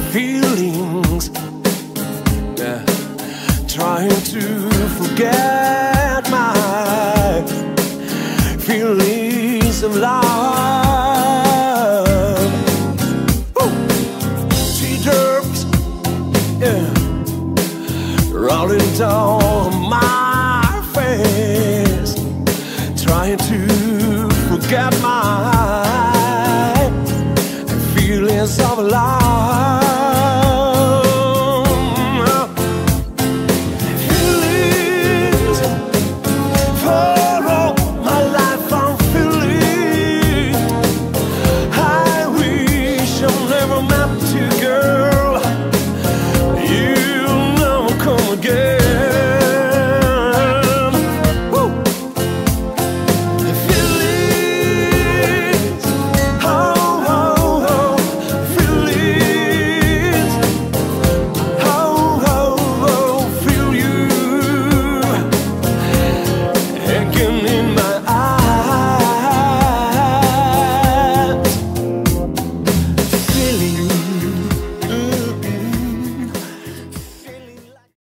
feelings, yeah. Trying to forget my feelings of love. Woo! Teardrops, yeah, rolling down my face, trying to forget my feelings of love.